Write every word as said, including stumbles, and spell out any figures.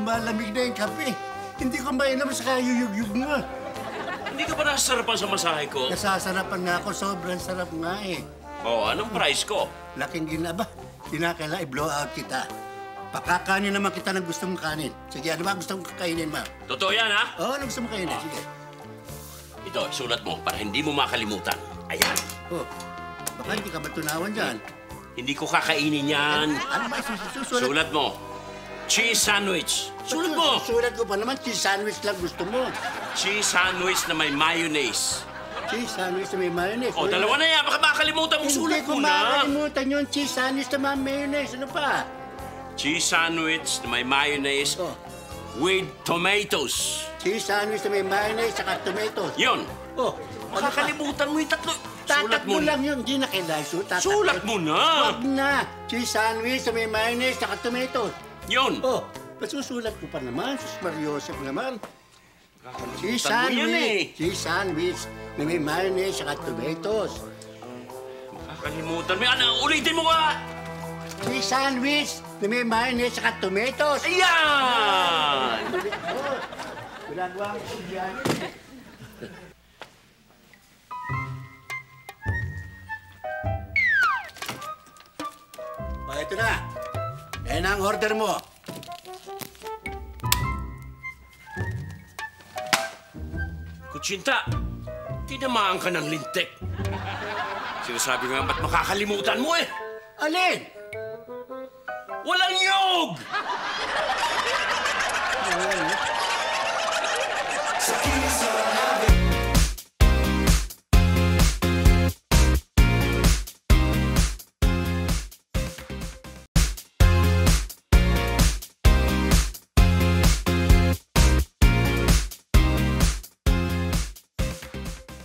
lumalamig na yung kape. Hindi ko mainam sa kayuyug-yug nga. Hindi ka ba nasasarapan sa masahe ko? Nasasarapan nga ako, sobrang sarap nga eh. Oo, anong price ko? Laking ginaba. Tinakala, i-blow out kita. Pakakanin naman kita ng gusto mong kanin. Sige, ano ba gusto mong kakainin, ma? Totoo yan, ha? Oo, ano gusto mong kainin? Sige. Ito, sulat mo para hindi mo makalimutan. Ayan. Oh, baka hindi ka matunawan dyan. Hindi ko kakainin yan. Ano ba susulat? Sulat mo. Cheese sandwich. Sulat mo. Sulat ko pa naman, cheese sandwich lang gusto mo. Cheese sandwich na may mayonnaise. Cheese sandwich na may mayonnaise. O, dalawa na yan. Baka makalimutan mo. Sulat mo Hindi ko na. makalimutan yung cheese sandwich na may mayonnaise. Ano pa? Cheese sandwich na may mayonnaise Oh. with tomatoes. Cheese sandwich na may mayonnaise at tomatoes. Yun. Oh, Makakalimutan mo yung tatlo. Sulat tatat mo mo lang yun. Hindi na kailangan sulat. Sulat mo na. Huwag na. Cheese sandwich na may mayonnaise at tomatoes. Yun. Oh, masusulat ko pa naman. Sus Mariosep naman. Cheese Makakalimutan mo yan sandwich. eh. Cheese sandwich na may mayonnaise at tomatoes. Makakalimutan mo yan. Ano, ulitin mo ka. Cheese sandwich na may mayonnaise at tomatoes. Ayan! Oh, ginagawa ko siya dyan. Oh, ito na. Yan ang order mo. Kutsinta, tinamaan ka ng lintik. Sinasabi nga ba't makakalimutan mo eh? Alin? Walang yog! Sa